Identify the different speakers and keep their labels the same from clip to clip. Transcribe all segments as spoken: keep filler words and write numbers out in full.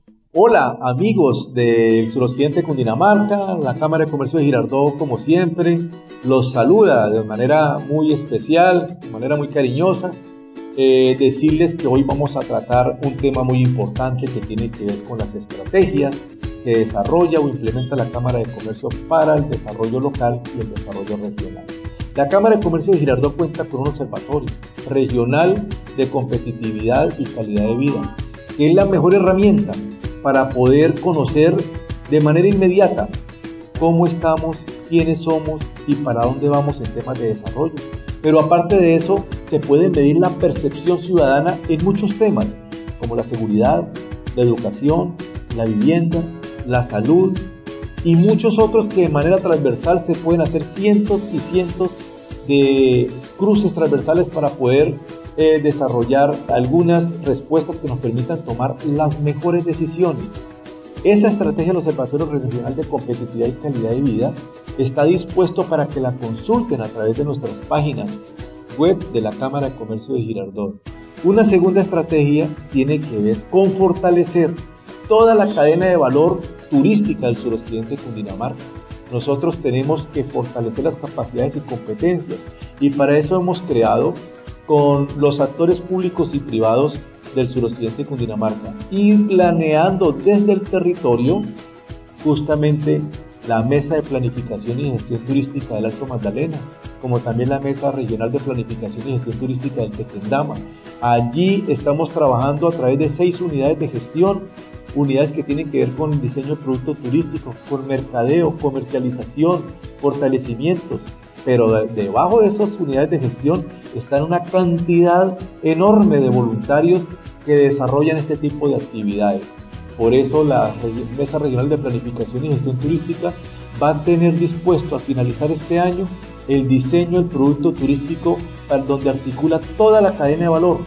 Speaker 1: Hola amigos del suroccidente de Cundinamarca, la Cámara de Comercio de Girardot, como siempre, los saluda de manera muy especial, de manera muy cariñosa. Eh, decirles que hoy vamos a tratar un tema muy importante que tiene que ver con las estrategias que desarrolla o implementa la Cámara de Comercio para el desarrollo local y el desarrollo regional. La Cámara de Comercio de Girardot cuenta con un observatorio regional de competitividad y calidad de vida, que es la mejor herramienta para poder conocer de manera inmediata cómo estamos, quiénes somos y para dónde vamos en temas de desarrollo. Pero aparte de eso, se puede medir la percepción ciudadana en muchos temas, como la seguridad, la educación, la vivienda, la salud y muchos otros que de manera transversal se pueden hacer cientos y cientos de cruces transversales para poder eh, desarrollar algunas respuestas que nos permitan tomar las mejores decisiones. Esa estrategia del Observatorio Regional de Competitividad y Calidad de Vida está dispuesto para que la consulten a través de nuestras páginas web de la Cámara de Comercio de Girardot. Una segunda estrategia tiene que ver con fortalecer toda la cadena de valor turística del suroccidente de Cundinamarca. Nosotros tenemos que fortalecer las capacidades y competencias y para eso hemos creado con los actores públicos y privados del suroccidente de Cundinamarca y planeando desde el territorio justamente la Mesa de Planificación y Gestión Turística del Alto Magdalena, como también la Mesa Regional de Planificación y Gestión Turística del Tequendama. Allí estamos trabajando a través de seis unidades de gestión, unidades que tienen que ver con el diseño de productos turísticos, con mercadeo, comercialización, fortalecimientos. Pero de, debajo de esas unidades de gestión están una cantidad enorme de voluntarios que desarrollan este tipo de actividades. Por eso la Mesa Regional de Planificación y Gestión Turística va a tener dispuesto a finalizar este año el diseño del producto turístico donde articula toda la cadena de valor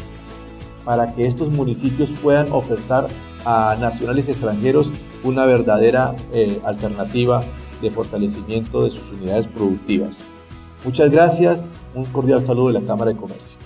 Speaker 1: para que estos municipios puedan ofertar a nacionales y extranjeros una verdadera eh, alternativa de fortalecimiento de sus unidades productivas. Muchas gracias, un cordial saludo de la Cámara de Comercio.